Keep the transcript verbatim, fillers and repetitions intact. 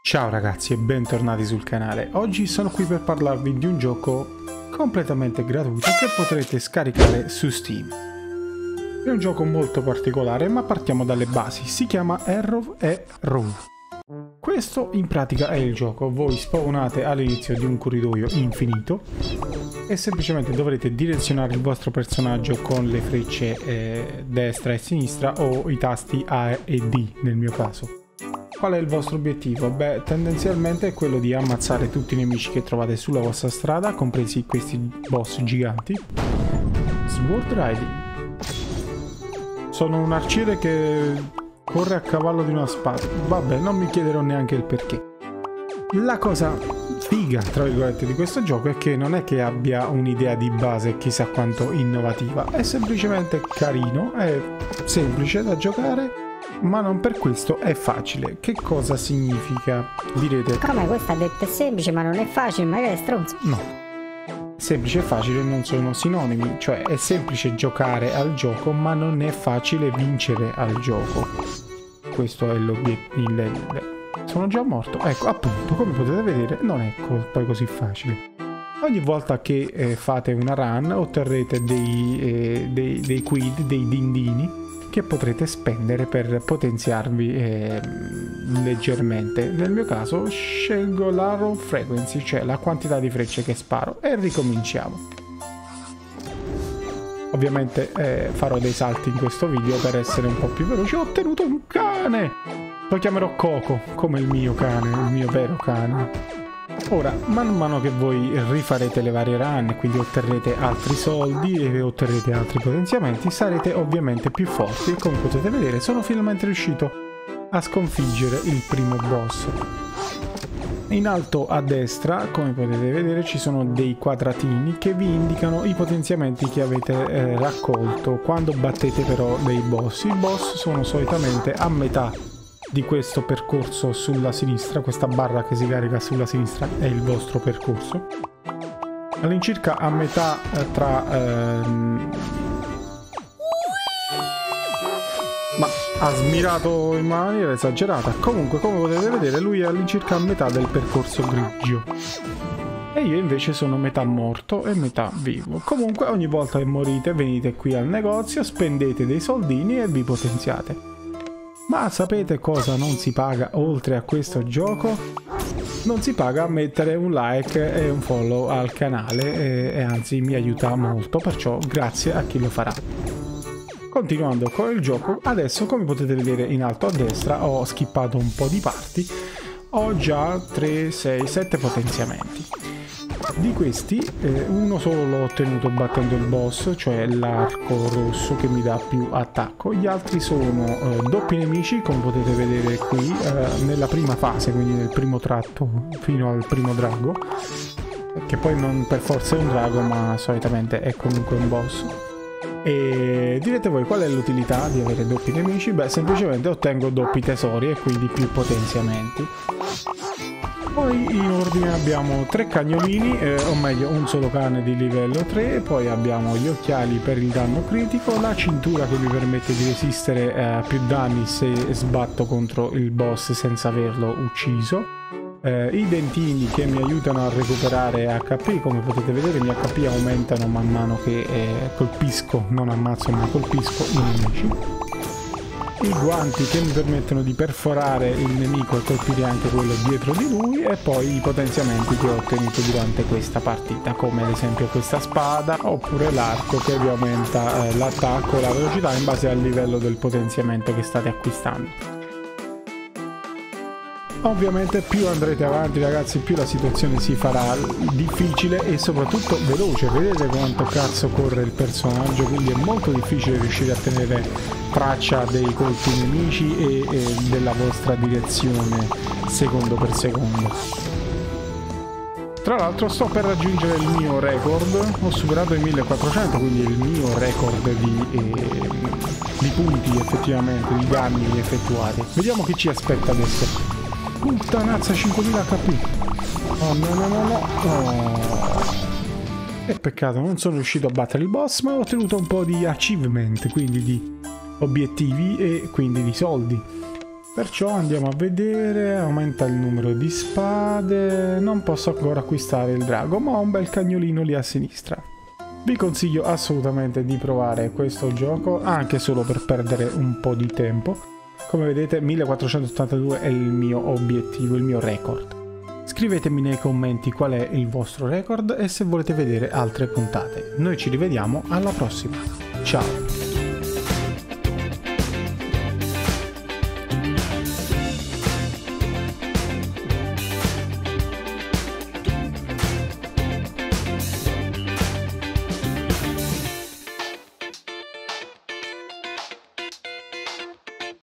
Ciao ragazzi e bentornati sul canale. Oggi sono qui per parlarvi di un gioco completamente gratuito che potrete scaricare su Steam. È un gioco molto particolare, ma partiamo dalle basi. Si chiama Arrow e Row. Questo in pratica è il gioco. Voi spawnate all'inizio di un corridoio infinito e semplicemente dovrete direzionare il vostro personaggio con le frecce eh, destra e sinistra o i tasti A e D nel mio caso. Qual è il vostro obiettivo? Beh, tendenzialmente è quello di ammazzare tutti i nemici che trovate sulla vostra strada, compresi questi boss giganti. Sword Riding. Sono un arciere che corre a cavallo di una spada. Vabbè, non mi chiederò neanche il perché. La cosa figa, tra virgolette, di questo gioco è che non è che abbia un'idea di base chissà quanto innovativa. È semplicemente carino, è semplice da giocare, ma non per questo è facile. Che cosa significa? Direte: come questo ha detto è semplice ma non è facile, magari è stronzo. No, semplice e facile non sono sinonimi, cioè è semplice giocare al gioco ma non è facile vincere al gioco. Questo è l'obiettivo. Sono già morto. Ecco, appunto, come potete vedere non è co poi così facile. Ogni volta che eh, fate una run otterrete dei, eh, dei, dei quid, dei dindini che potrete spendere per potenziarvi eh, leggermente. Nel mio caso scelgo l'Arrow Frequency, cioè la quantità di frecce che sparo, e ricominciamo. Ovviamente eh, farò dei salti in questo video per essere un po' più veloce. Ho ottenuto un cane! Lo chiamerò Coco, come il mio cane, il mio vero cane. Ora, man mano che voi rifarete le varie run, quindi otterrete altri soldi e otterrete altri potenziamenti, sarete ovviamente più forti e come potete vedere sono finalmente riuscito a sconfiggere il primo boss. In alto a destra, come potete vedere, ci sono dei quadratini che vi indicano i potenziamenti che avete eh, raccolto quando battete però dei boss. I boss sono solitamente a metà di questo percorso sulla sinistra. Questa barra che si carica sulla sinistra è il vostro percorso, all'incirca a metà eh, tra ehm... ma ha smirato in maniera esagerata. Comunque, come potete vedere, lui è all'incirca a metà del percorso grigio e io invece sono metà morto e metà vivo. Comunque ogni volta che morite venite qui al negozio, spendete dei soldini e vi potenziate. Ma sapete cosa non si paga oltre a questo gioco? Non si paga a mettere un like e un follow al canale e, e anzi mi aiuta molto, perciò grazie a chi lo farà. Continuando con il gioco, adesso come potete vedere in alto a destra ho skippato un po' di parti, ho già tre, sei, sette potenziamenti. Di questi eh, uno solo l'ho ottenuto battendo il boss, cioè l'arco rosso che mi dà più attacco. Gli altri sono eh, doppi nemici, come potete vedere qui, eh, nella prima fase, quindi nel primo tratto fino al primo drago, che poi non per forza è un drago ma solitamente è comunque un boss. E direte voi qual è l'utilità di avere doppi nemici? Beh, semplicemente ottengo doppi tesori e quindi più potenziamenti. Poi in ordine abbiamo tre cagnolini, eh, o meglio un solo cane di livello tre, poi abbiamo gli occhiali per il danno critico, la cintura che mi permette di resistere a più danni se sbatto contro il boss senza averlo ucciso, eh, i dentini che mi aiutano a recuperare H P. Come potete vedere i miei H P aumentano man mano che eh, colpisco, non ammazzo ma colpisco i nemici. I guanti che mi permettono di perforare il nemico e colpire anche quello dietro di lui, e poi i potenziamenti che ho ottenuto durante questa partita, come ad esempio questa spada oppure l'arco che vi aumenta eh, l'attacco e la velocità in base al livello del potenziamento che state acquistando. Ovviamente più andrete avanti ragazzi più la situazione si farà difficile e soprattutto veloce. Vedete quanto cazzo corre il personaggio, quindi è molto difficile riuscire a tenere traccia dei colpi nemici e, e della vostra direzione secondo per secondo. Tra l'altro sto per raggiungere il mio record, ho superato i millequattrocento, quindi il mio record di, eh, di punti effettivamente, di danni effettuati. Vediamo chi ci aspetta adesso. Puttanazza, cinquemila H P. Oh no no no no. Oh. E peccato, non sono riuscito a battere il boss, ma ho ottenuto un po' di achievement, quindi di obiettivi e quindi di soldi. Perciò andiamo a vedere, aumenta il numero di spade, non posso ancora acquistare il drago, ma ho un bel cagnolino lì a sinistra. Vi consiglio assolutamente di provare questo gioco, anche solo per perdere un po' di tempo. Come vedete millequattrocentottantadue è il mio obiettivo, il mio record. Scrivetemi nei commenti qual è il vostro record e se volete vedere altre puntate. Noi ci rivediamo alla prossima. Ciao!